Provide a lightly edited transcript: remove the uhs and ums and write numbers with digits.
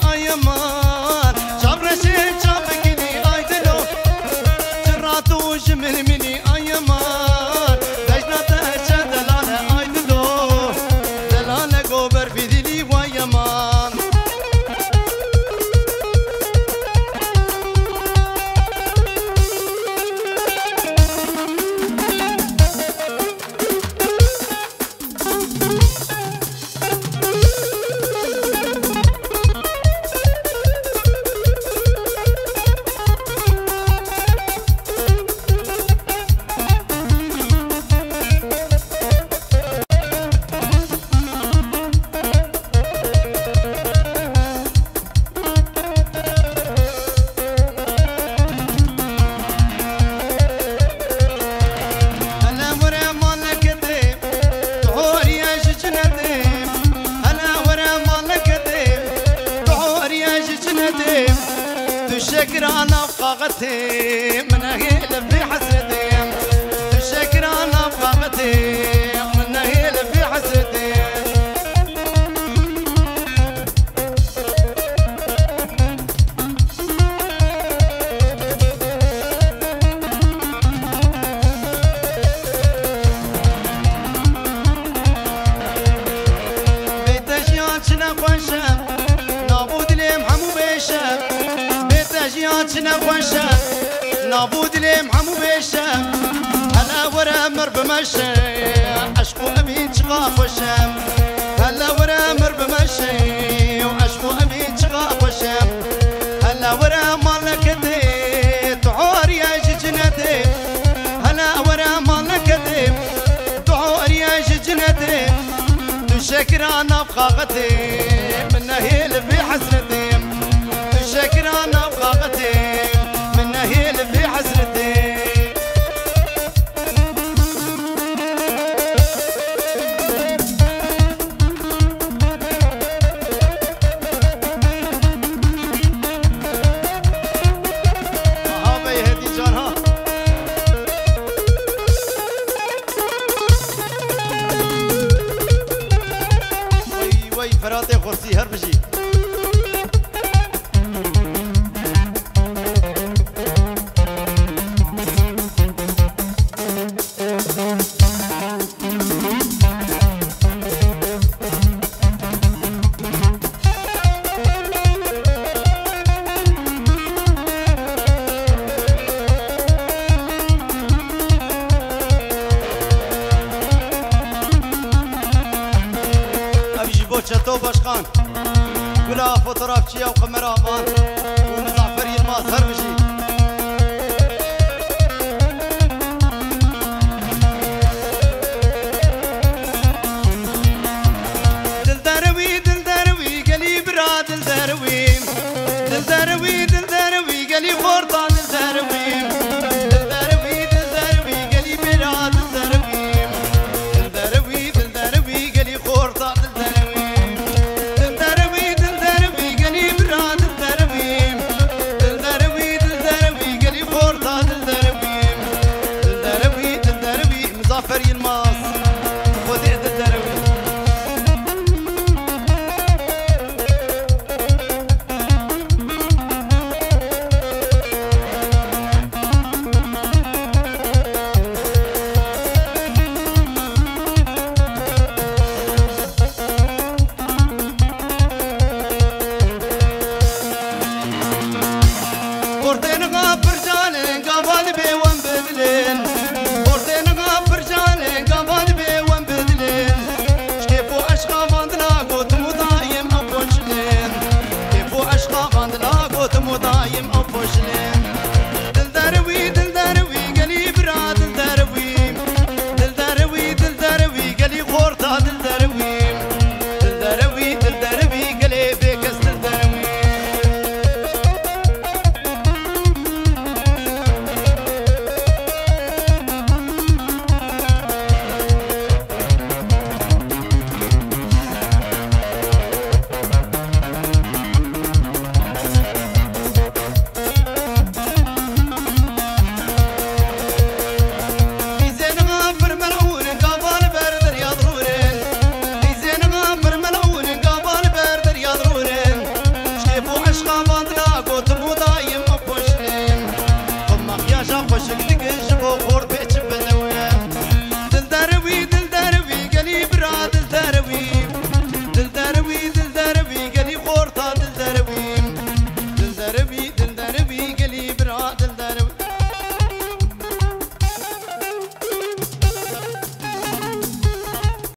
ayaman Çavresi çapkini aydelo Çırratu jimilmini ayaman Vecnata çedelane aydelo Delane gober fidili vayaman تشكر انا بقاغتي من هيل في حسرتي تشكر انا بقاغتي من هيل في حسرتي بيتجياتنا خوشة نابود ليم حمو بيشة جياتنا خوشة نابود ليم حمو بيشة هلا ورا مر بمشي عشقو أبي تشغى خوشة هلا ورا مر بمشي وعشقو أبي تشغى خوشة هلا ورا مالكتي تعور يا جنتي هلا ورا مالكتي تعور يا جنتي تشكر أنا بخاغتي من هيل في حسرتي تشكر أنا بخاغتي من هيل في حسرتي فراتي خرسي هربجي چطور باشخان گلا فوتوغرافچی و کامرامان و مزعفر یلماز هر بجی دلدروی گلی برا دلدروی گلی خورتا دلدروی گلی برا دلدروی گلی خورتا مزعفر يلماس وديع الدروي قرتين غابر جانين قابل بيوان بدلين مدايم أبوشلين